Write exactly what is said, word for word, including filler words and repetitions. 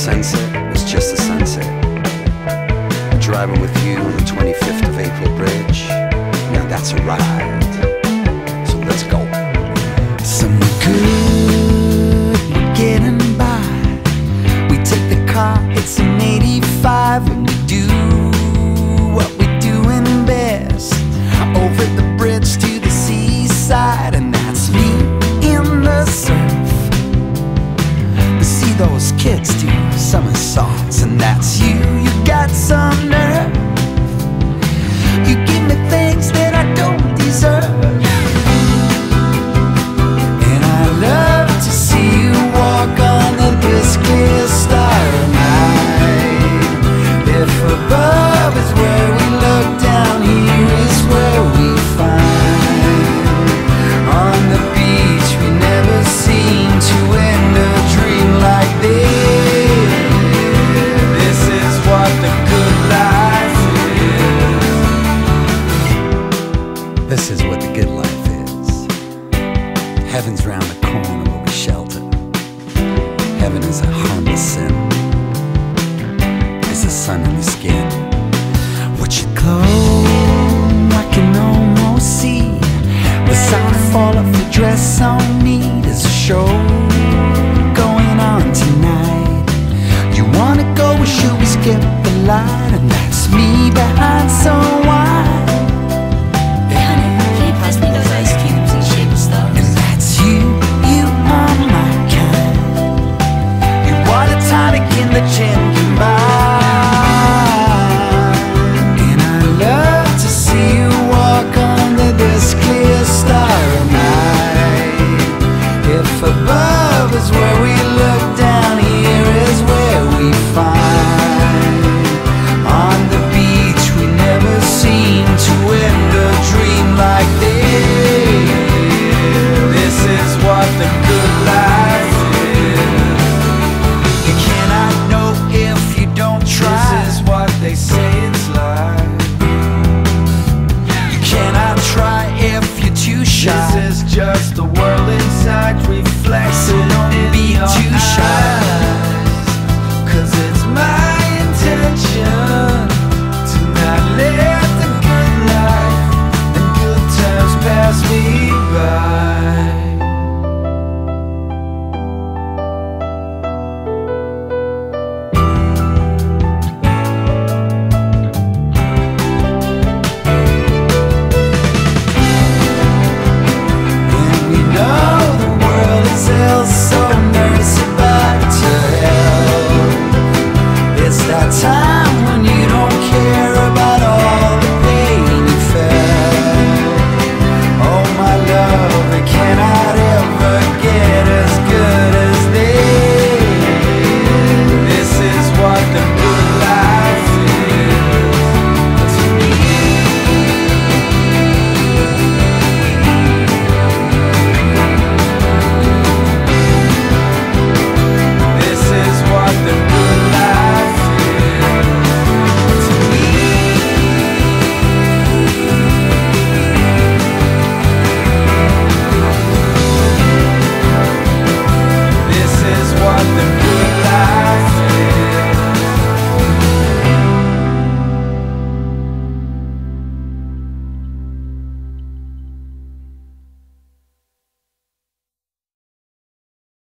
sunset was just a sunset. Driving with you on the twenty-fifth of April Bridge. Now that's a ride. So let's go. Somewhere good, we're getting by. We take the car, it's an eighty-five, and we do what we're doing best. Over the bridge to the seaside, and that's me in the surf. We see those kids do somersaults, and that's you. You got some nerve. You give me things that I don't deserve. And I love to see you walk under this clear starry night. If above is where we look, down here is where we find. On the beach we never seem to end a dream like this. This is what the good life is. This is what the good life is. Heaven's round the corner where we shelter. Heaven is a harmless sin. It's the sun in your skin. What you clothes, I can almost see the sound fall off your dress on me. There's a show going on tonight. You wanna go, or should we skip the light? And that's me behind some wine. Hey honey, can you pass me those ice cubes in the shape of stars? And that's you, you are my kind. You want a tonic in the gin combined. And I love to see you walk under this clear starry night. If above is where we look, down here is where we find. On the beach we never seem to end a dream like this. This is what the good life is. You cannot know if you don't try. This is what they say it's like. You cannot try if you're too shy. This is just the world inside reflected